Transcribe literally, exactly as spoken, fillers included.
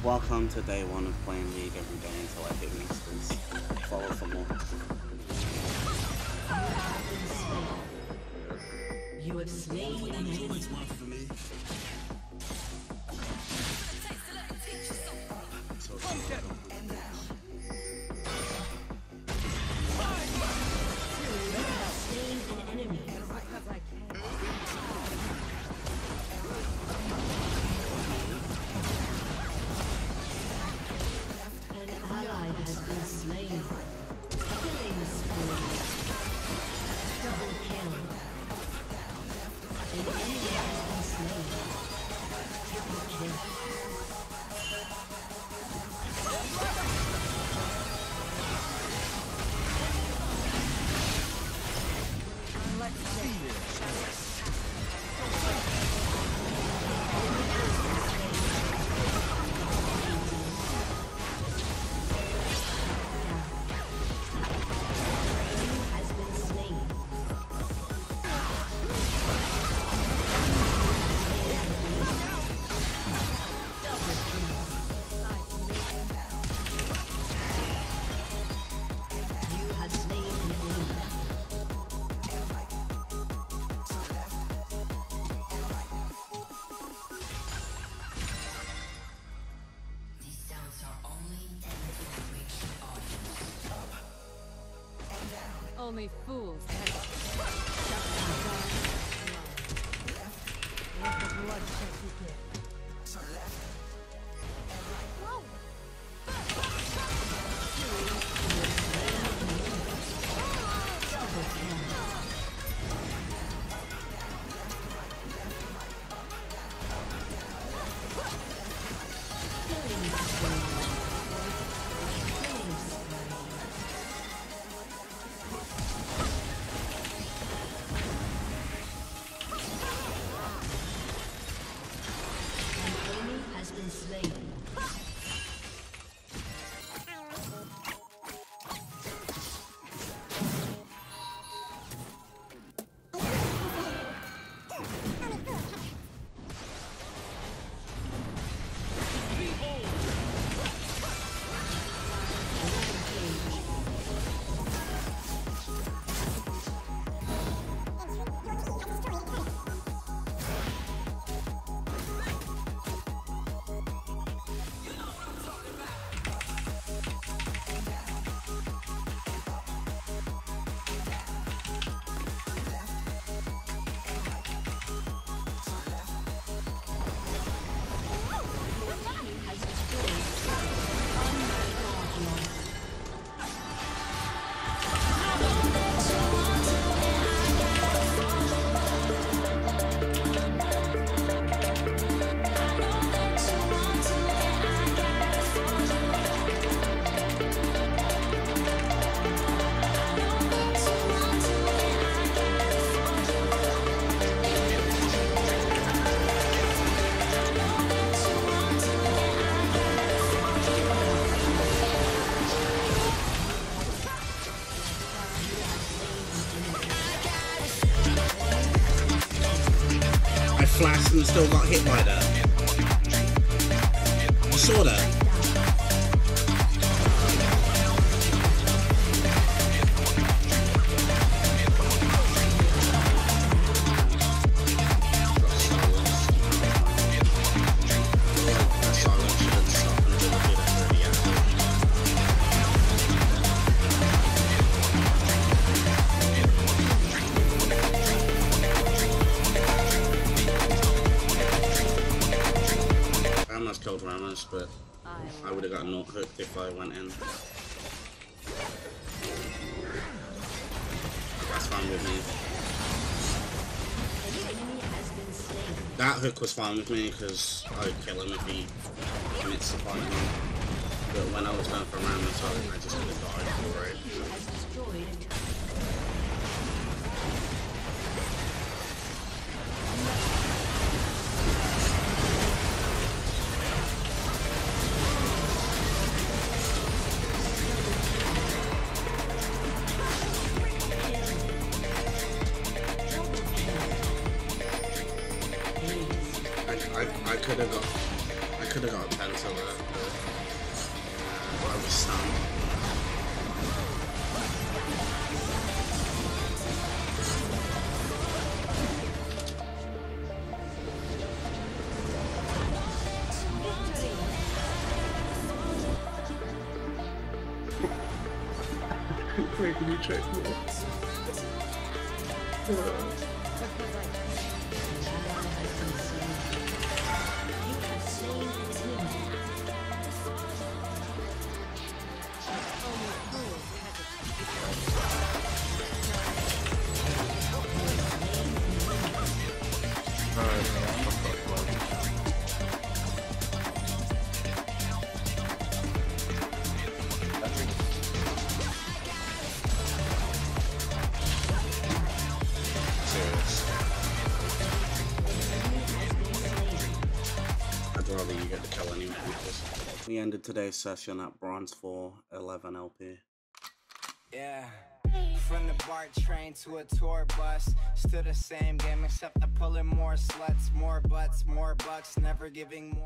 Welcome to day one of playing League every day until I hit masters. Follow for more. You have slain an enemy. Only fools can shut down dark. Let the bloodshed begin. Flashed and still got hit by that. You saw that? Killed Ramos, but I would have got not hooked if I went in. That's fine with me. That hook was fine with me because I would kill him if he commits to fighting me. But when I was going for Ramos, I, I just would have died for it. I could have got, I could have got intense over it, but uh, I was stunned. Making me check more. I'd rather you get the kill anyway. We ended today's session at bronze four, eleven L P. Yeah. From the BART train to a tour bus, still the same game except I'm pulling more sluts, more butts, more bucks, never giving more.